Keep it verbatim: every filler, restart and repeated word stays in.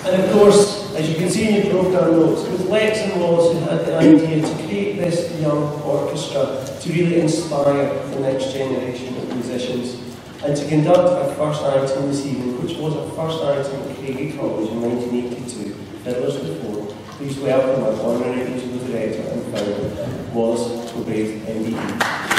And of course, as you can see in your programme notes, it was Lex and Wallace who had the idea to create this young orchestra to really inspire the next generation of musicians and to conduct our first item this evening, which was our first item at Craigie College in nineteen eighty-two, Fiddlers with Fore. Please welcome our honorary musical director and founder, Wallace Galbraith, M D E.